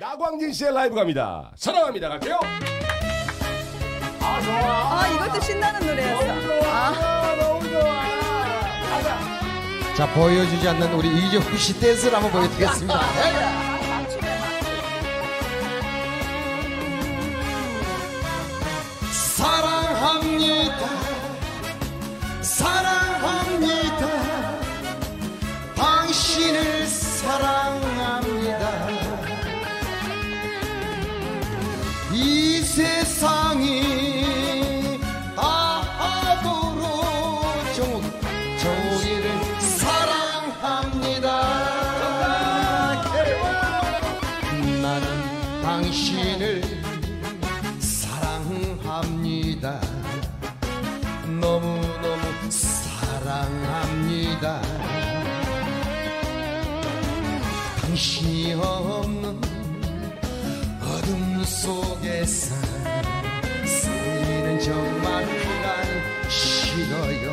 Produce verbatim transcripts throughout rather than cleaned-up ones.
나광진 씨의 라이브 갑니다. 사랑합니다. 갈게요. 아 좋아. 아 이것도 신나는 노래였어. 너무 좋아. 아. 너무 좋아. 가자. 자, 보여주지 않는 우리 이종우 씨 댄스를 한번 보여드리겠습니다. 사랑합니다. 사랑합니다. 당신을 사랑합니다. 이 세상이 아도록 정우, 정우이를 사랑합니다. 나는 당신을 사랑합니다. 너무너무 사랑합니다. 당신이 없는 어둠 속에서 살기는 정말 난 싫어요.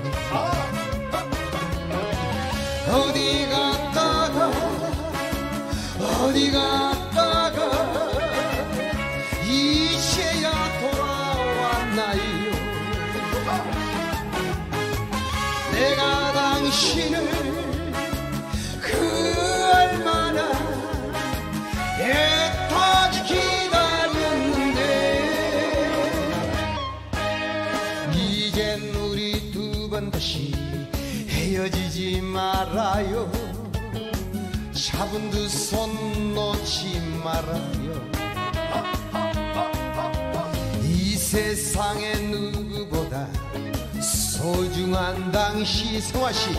어디 갔다가 어디 갔다가 이제야 돌아왔나요. 내가 당신을 그 얼마나 애타게 기다렸는데 이젠 우리 두 번 다시 헤어지지 말아요. 잡은 두 손 놓지 말아요. 이 세상에 누구보다 소중한 당신 성화씨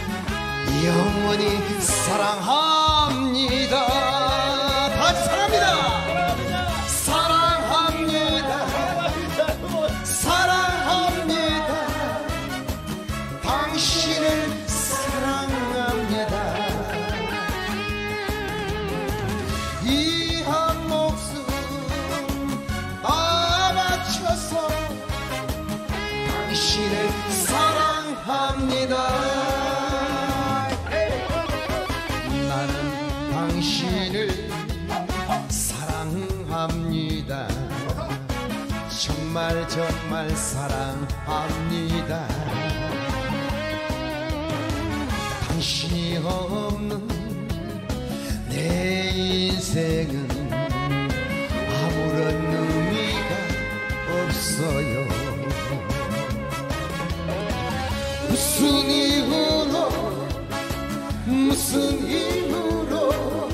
영원히 사랑합니다. 다시 사랑합니다. 사랑합니다. 사랑합니다. 당신을 사랑합니다. 이 한 목숨 다 바쳐서 당신을 사랑합니다. 나는 당신을 사랑합니다. 정말 정말 사랑합니다. 당신이 없는 내 인생은 아무런 의미가 없어요. 무슨 이유로 무슨 이유로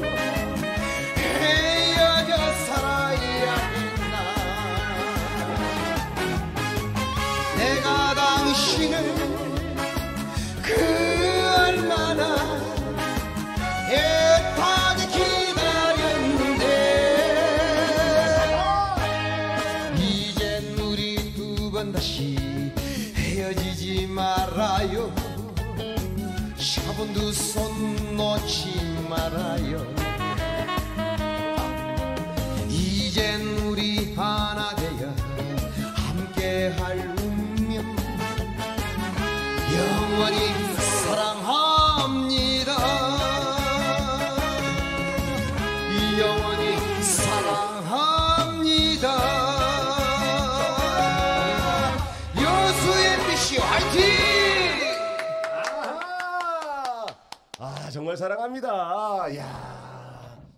헤어져 살아야 했나. 내가 당신을 그 얼마나 애타게 기다렸는데 이젠 우리 두 번 다시 헤어지지 말아요. 잡은 두 손 놓지 말아요. 이젠 우리 하나 되어 함께할 운명 영원히 사랑합니다. 영원히 사랑합니다. 여수 엠비씨 화이팅! 아 정말 사랑합니다. 야.